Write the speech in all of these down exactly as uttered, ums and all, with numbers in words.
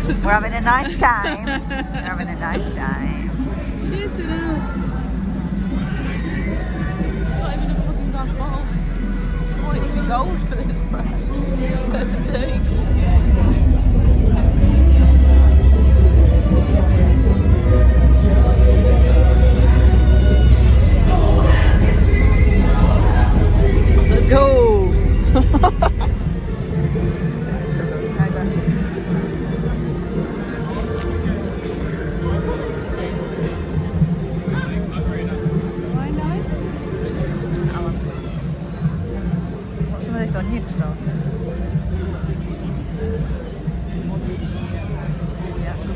We're having a nice time. We're having a nice time. Shit, it is. Not even a fucking glass bottle. I want it to be gold for this price. Let's go! On you to start. Yeah, it's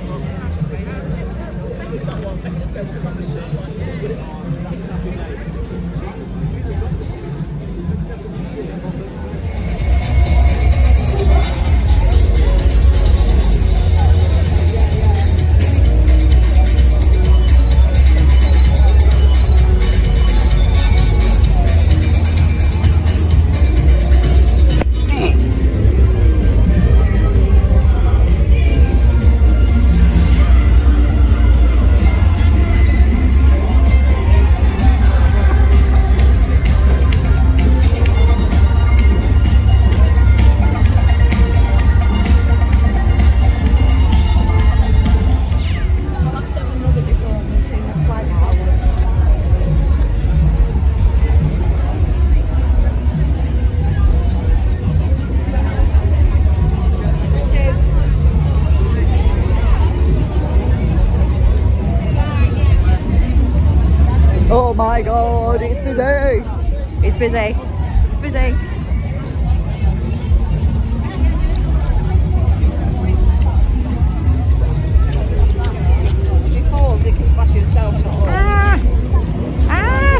Oh my god, it's busy! It's busy. It's busy. If it falls, it can smash yourself. Ah! Ah!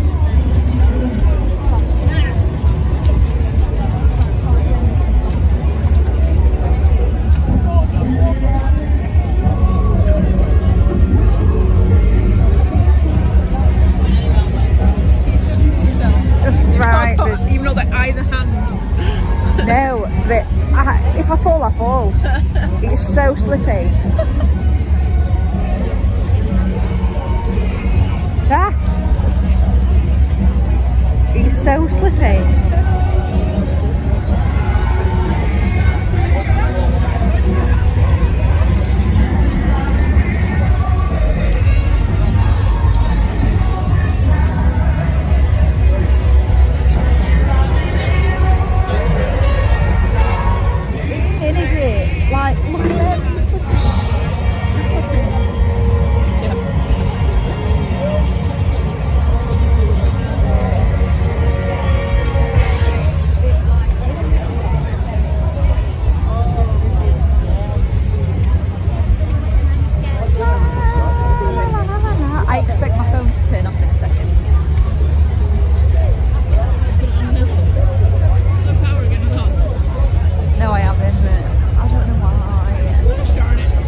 Right, but you've not got either hand. no, but I, if I fall, I fall. It's so slippy. Ah! It's so slippy. Like, look at where it's slipping. It's slipping. Yeah. I expect my phone to turn off in a second. The power again on. No, I haven't, but I don't know why. Gosh darn it.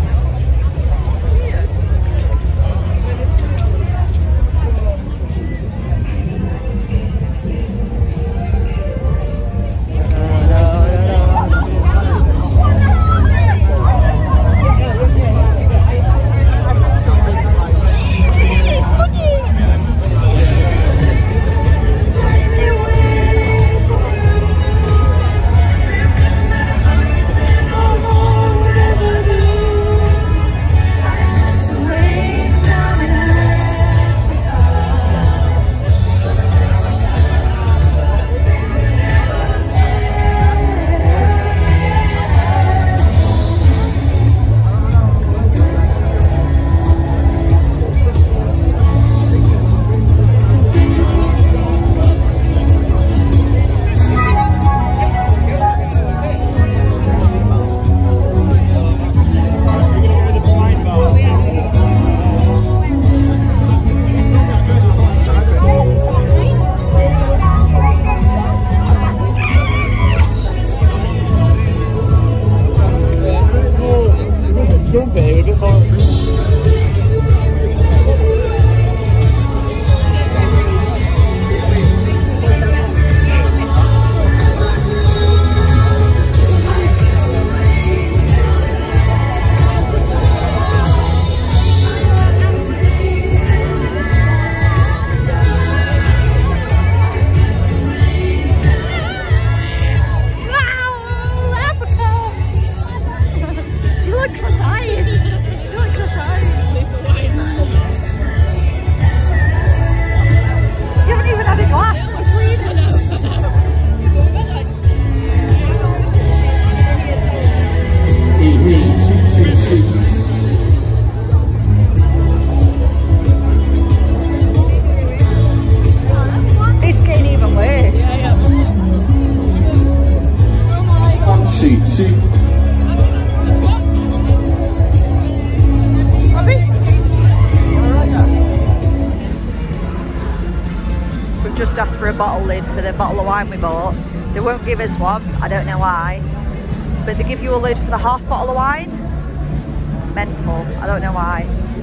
bottle lid for the bottle of wine we bought. They won't give us one, I don't know why. But they give you a lid for the half bottle of wine. Mental, I don't know why.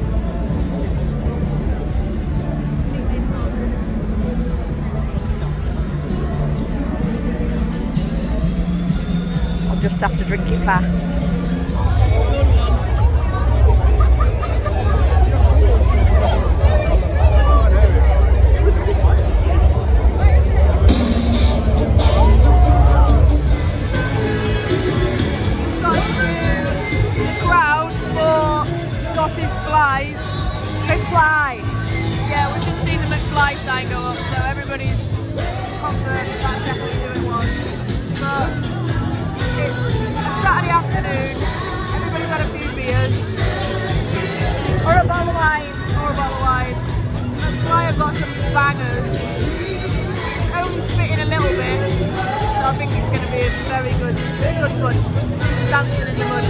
I'll just have to drink it fast. McFly. Yeah, we've just seen the McFly sign go up, so everybody's confirmed that that's definitely who it was. But it's a Saturday afternoon, everybody's had a few beers. Or a bottle of wine. Or a bottle of wine. McFly have got some bangers. It's only spitting a little bit, so I think it's going to be a very good, good fun. Dancing in the mud.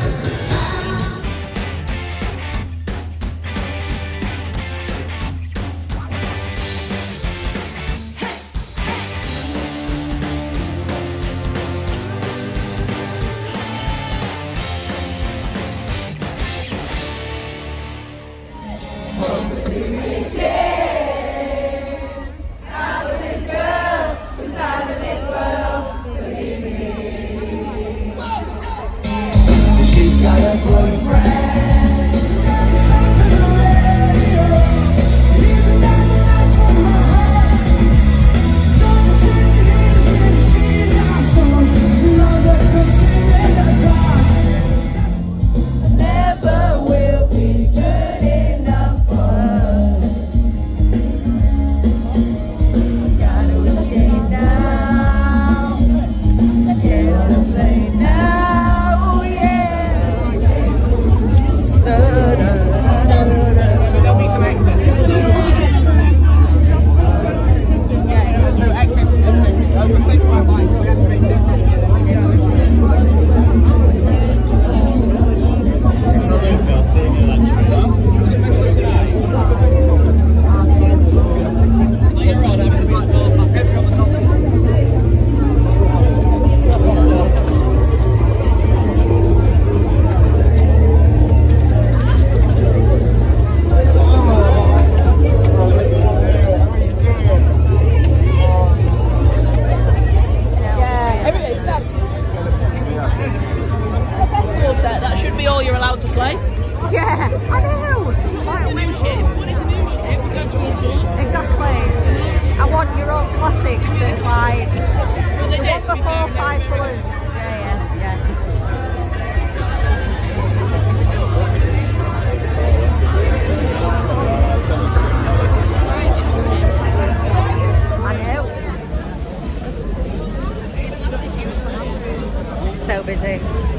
So busy.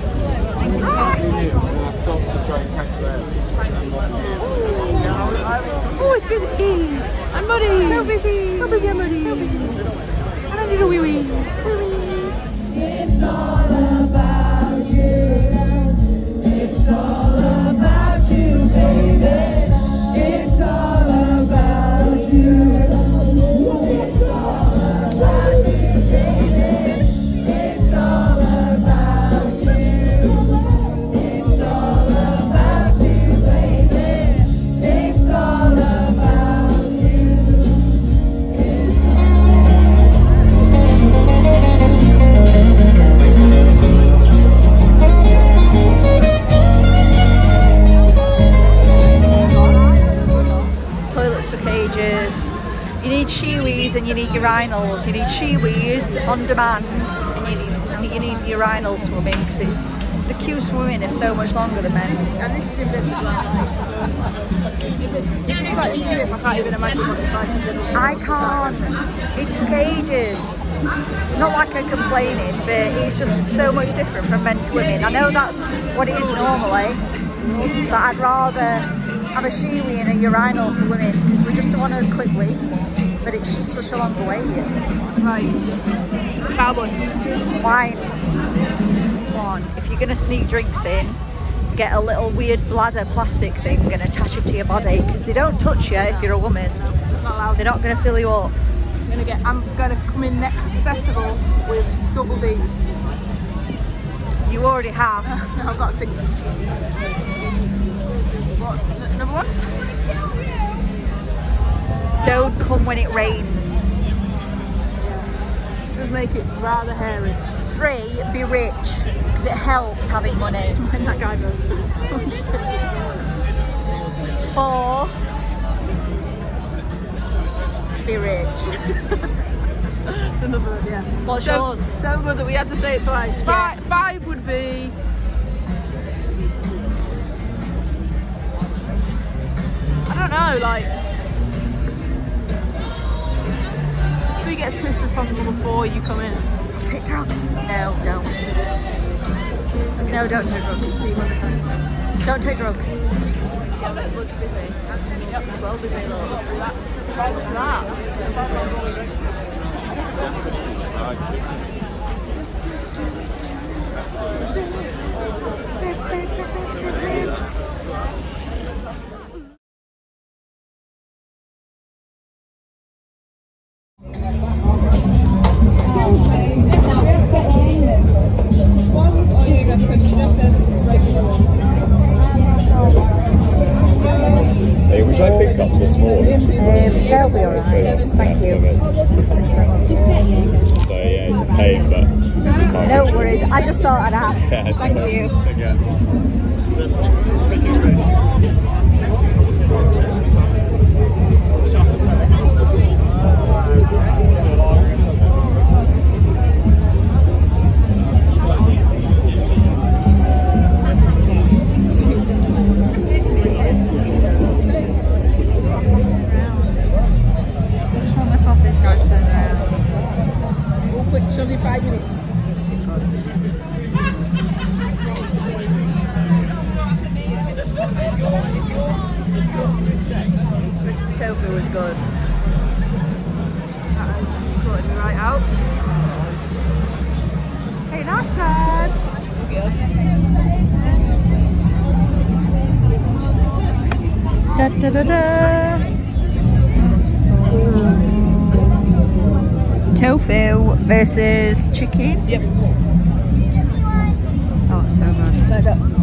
Oh, it's busy. I'm muddy. So busy. So busy, I'm muddy. So busy. And I need a wee wee. Wee wee. It's all about you. It's all about you, baby. It's all about you. It's all about you, baby. It's all about you. It's all about you, baby. It's all about you. Toilets for cages. You need shiwis and you need urinals. You need shiwis on demand and you need, you need urinals swimming because it's the queues for women is so much longer than men. This is, and this is in bed as well. If, it, if it's like this grip, I can't even imagine what it's like in bed. I can't. It took ages. Not like I'm complaining, but it's just so much different from men to women. I know that's what it is normally, but I'd rather have a shiwi and a urinal for women because we just don't want a quick wee, but it's just such a long wait. Right. Cowboy. Wine. One. If you're going to sneak drinks in, get a little weird bladder plastic thing and attach it to your body because they don't touch you if you're a woman. Not allowed. They're not going to fill you up. gonna get. I'm gonna come in next festival with double D's. You already have. No, I've got to sing. What's another one? Don't come when it rains. It does make it rather hairy. Three, be rich, because it helps having money. When that guy goes. Four, be rich. It's another one, yeah. What's so, yours? So good that we had to say it twice. Yeah. Five, five would be. I don't know, like. Who gets pissed as possible before you come in? Take drugs. No, don't. Okay. No, don't take drugs. Don't take drugs. Yeah, but it looks busy. Yep, it's well busy, look. Try look at that. Hey, would you like big cups or small? Um, they'll be alright. Thank you. So yeah, it's a pain, but No worries. I just thought I'd ask. yeah, Thank you. Five minutes. Crispy tofu was good. That has sorted me right out. Okay, nice time. Da da da da. Tofu versus chicken. Yep. Oh, it's so good. Like that.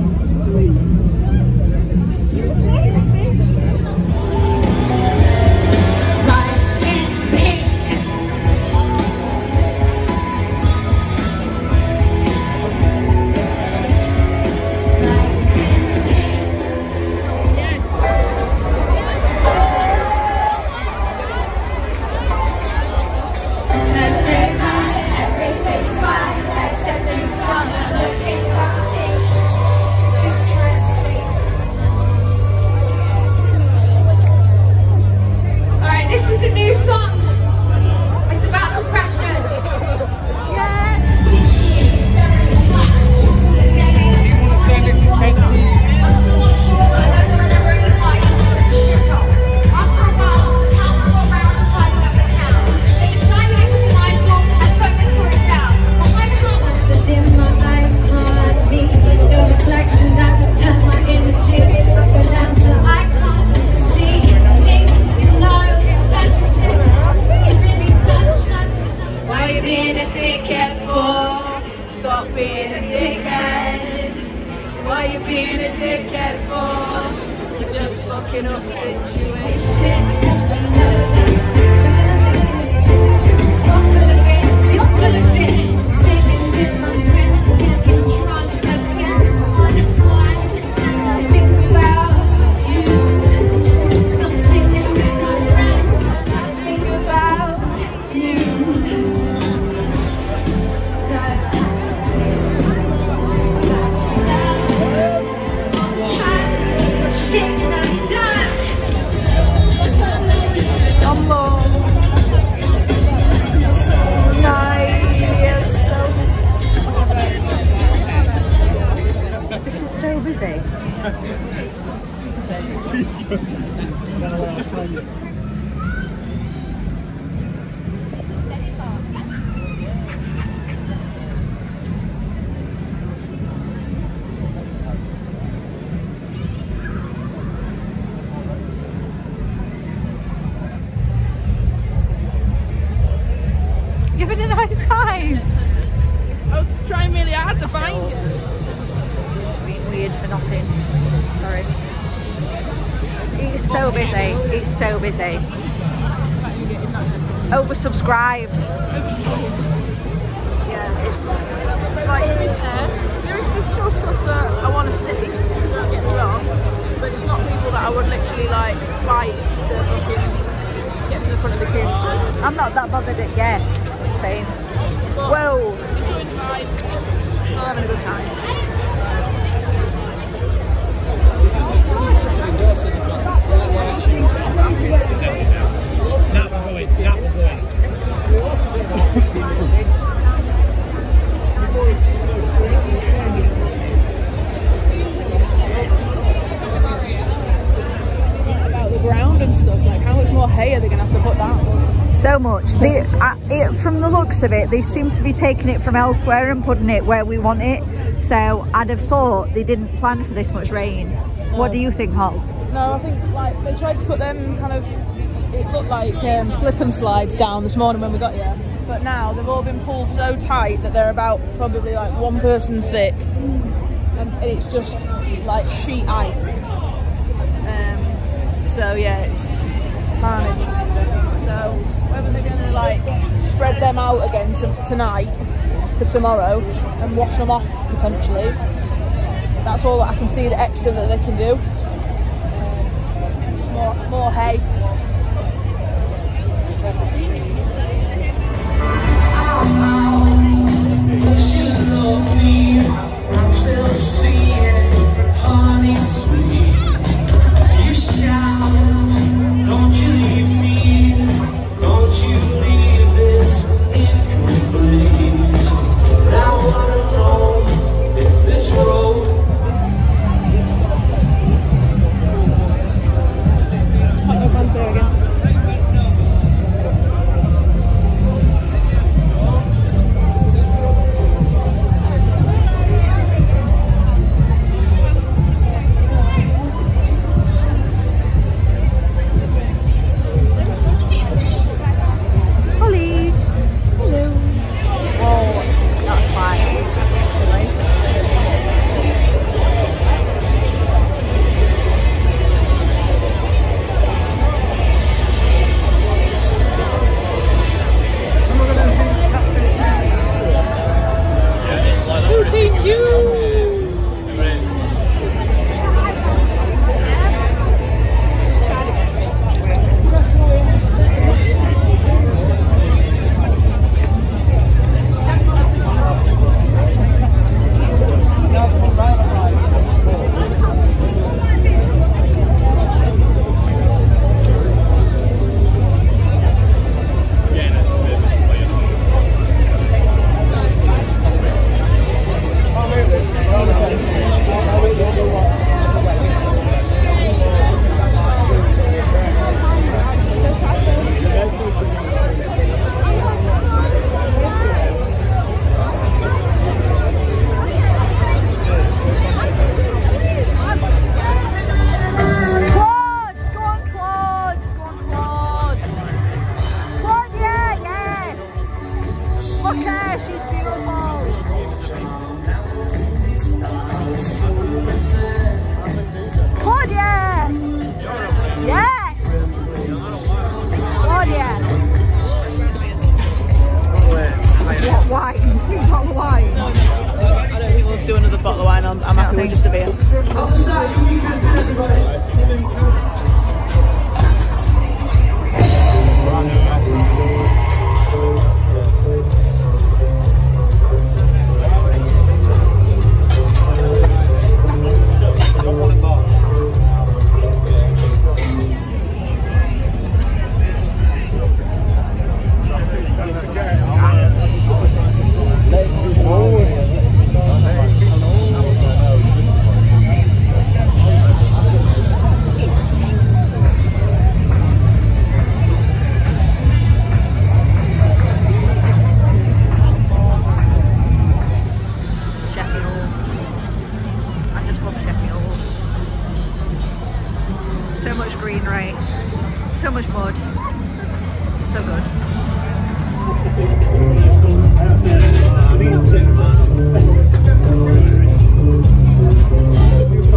nothing. Sorry. It's so busy. It's so busy. Oversubscribed. Yeah, it's Like, to be fair, there is there's still stuff that I want to see, don't get me wrong, but it's not people that I would literally like fight to fucking get to the front of the queue. I'm not that bothered at yeah. Same. But Whoa. enjoying the ride, still having a good time. That will go in, that will go in. About the ground and stuff, like how much more hay are they going to have to put down? So much. They, uh, it, from the looks of it, they seem to be taking it from elsewhere and putting it where we want it. So I'd have thought they didn't plan for this much rain. No. What do you think, Hol? No, I think like they tried to put them kind of, it looked like um, slip and slides down this morning when we got here. But now they've all been pulled so tight that they're about probably like one person thick. And it's just like sheet ice. Um, so yeah, it's carnage. So whether they're going to like spread them out again to, tonight for tomorrow and wash them off potentially, that's all that I can see the extra that they can do. Um, just more, more hay. I'm still seeing honey sweet. You shout, don't you leave me, don't you leave this incomplete. But I wanna know if this road. Hot dog man's there again. Thank you.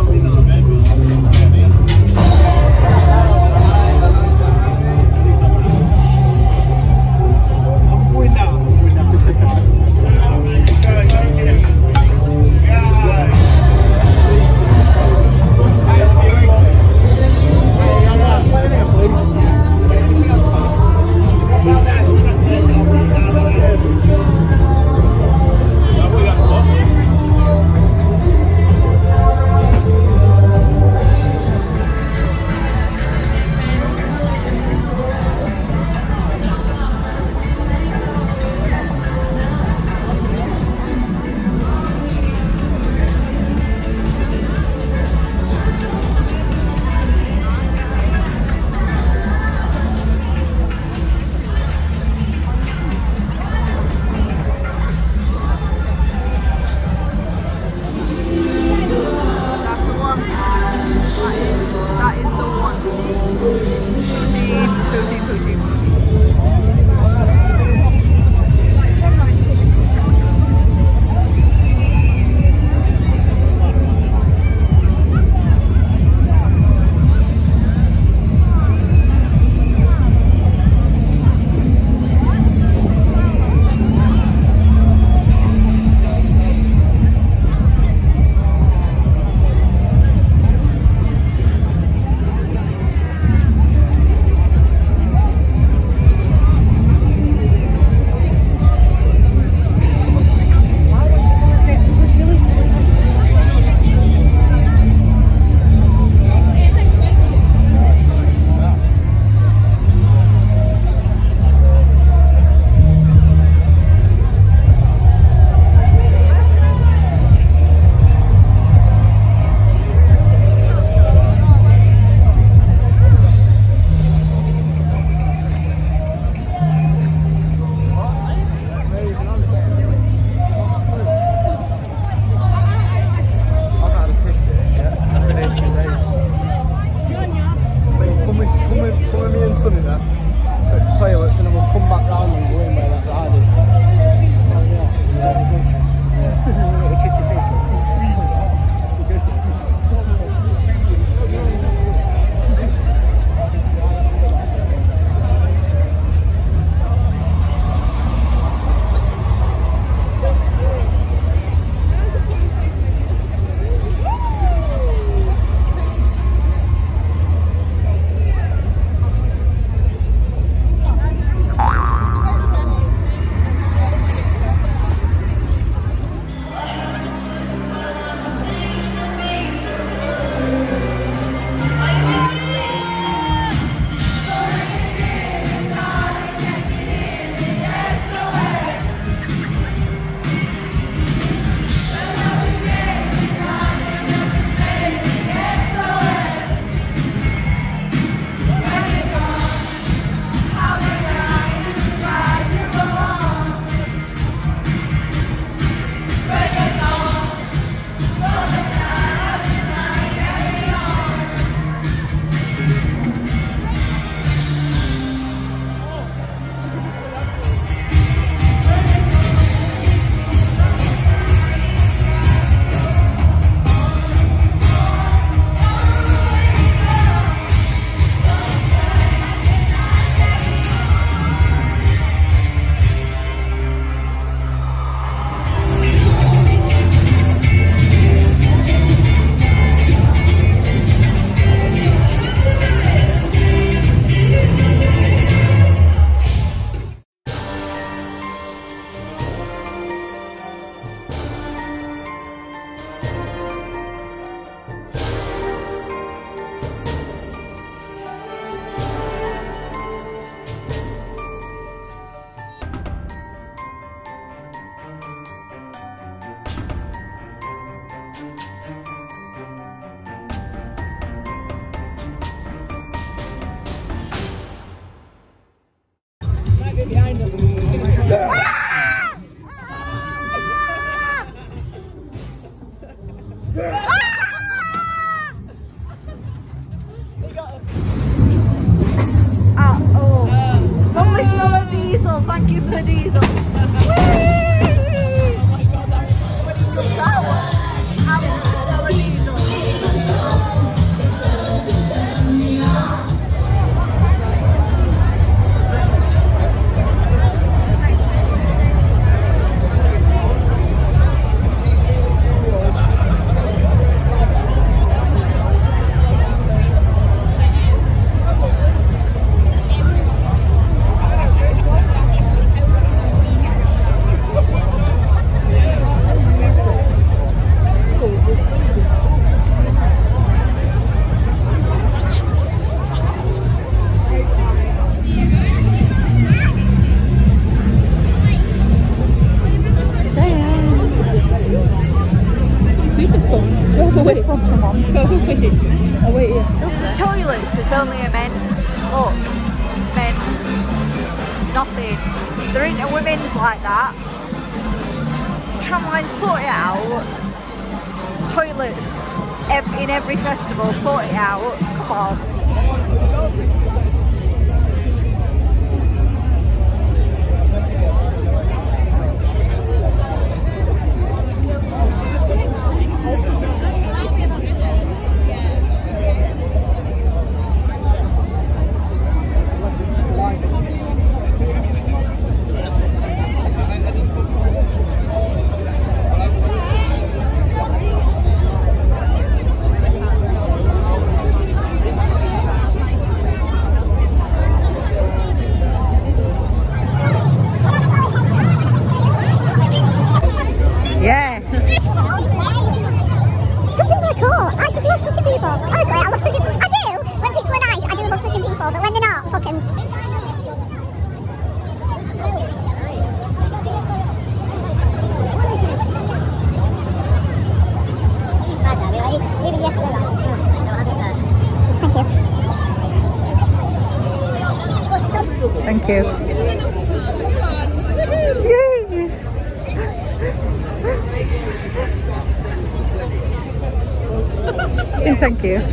thank you for the diesel. Toilets, it's only a men's. Look, men's. Nothing. There ain't a women's like that. Tramlines, sort it out. Toilets ev in every festival, sort it out. Come on. Thank you. Yay! Yeah, thank you.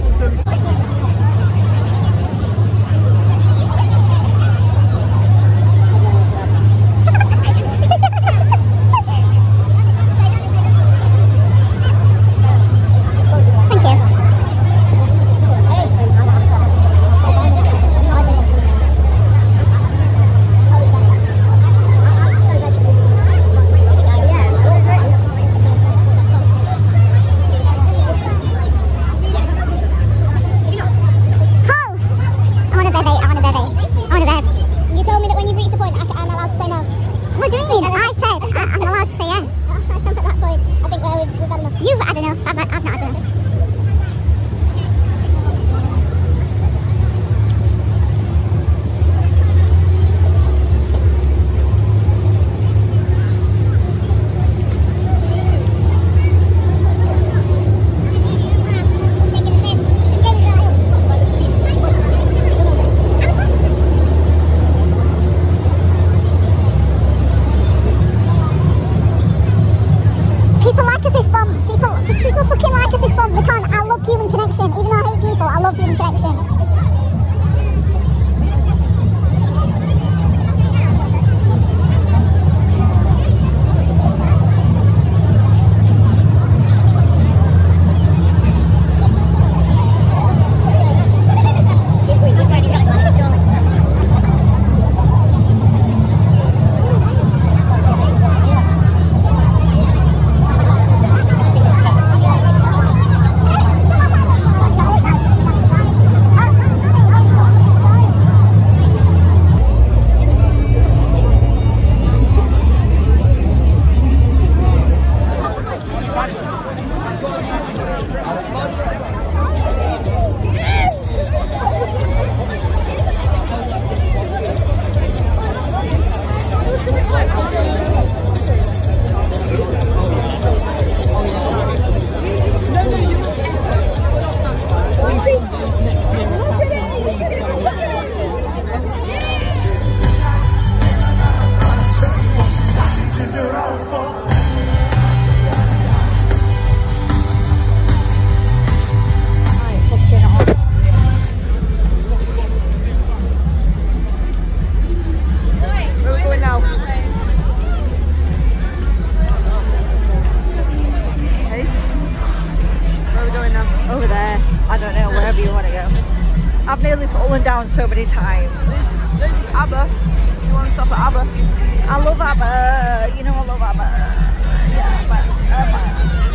over there. I don't know, wherever you want to go. I've nearly fallen down so many times. This is ABBA. You want to stop at ABBA? I love ABBA. You know I love ABBA. Yeah, ABBA. ABBA.